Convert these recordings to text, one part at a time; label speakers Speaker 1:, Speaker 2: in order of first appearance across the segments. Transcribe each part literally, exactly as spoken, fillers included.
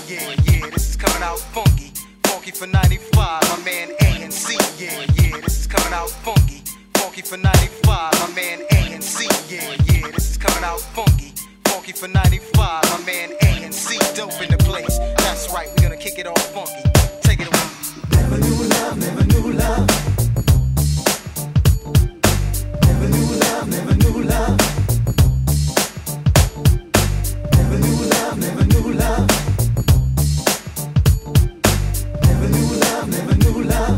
Speaker 1: yeah, yeah, this is coming out funky. Funky for ninety-five, my man A and C, yeah, yeah, this is coming out funky. Funky for ninety-five, my man A and C, yeah, yeah, this is coming out funky. Funky for ninety-five, my man A and C, dope in the place. That's right, we're gonna kick it off funky. Take it away.
Speaker 2: Never knew love, never knew love. Never knew love, never knew love. Never knew love, never knew love. Never knew love, never knew love.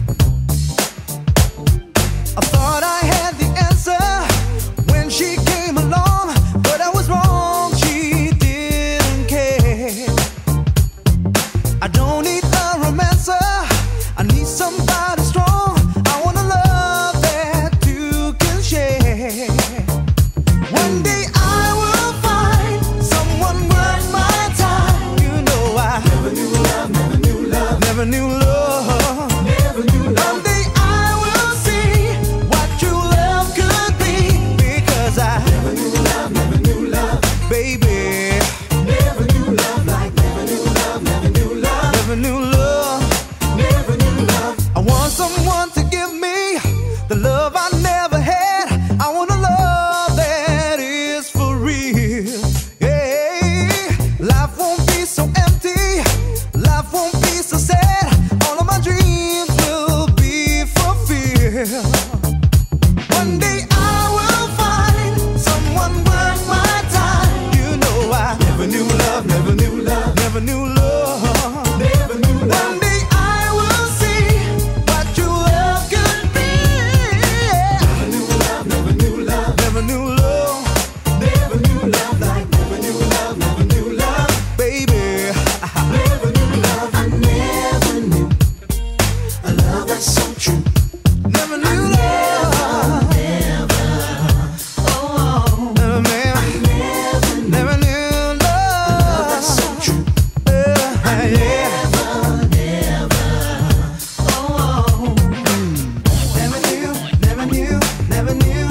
Speaker 2: I thought I had the answer when she came along, but I was wrong, she didn't care. I don't need a romancer, I need somebody strong. I want a love that you can share. One day I will find someone worth my time. You know I never knew love, never knew love, never knew love, never knew love. One day I will see what true love could be, because I never knew love, never knew love, baby. Never knew love like never knew love, never knew love, never knew love, never knew love. I want someone to give me the love I never had. I want a love that is for real. Yeah, life won't be so empty, life won't be so sad. All of my dreams will be fulfilled. One day I will find someone worth my time. You know I never knew love, never knew love, never knew love, never knew love. One day I will see what true love could be. Never knew love, never knew love, never knew love, never knew love like never knew love, never knew love, baby. Never knew love, I never knew a love that's so true. Never knew love, never, oh, never, man, I never, never knew love that's so true. Yeah, yeah. Never, never, oh, never knew, never knew, never knew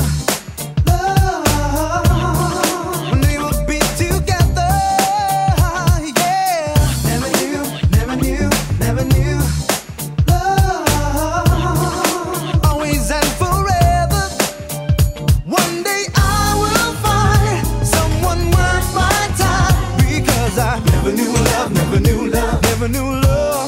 Speaker 2: love when we would be together. Yeah, never knew, never knew, never knew love always and forever. One day I will find someone worth my time, because I never knew love, never knew love, never knew love.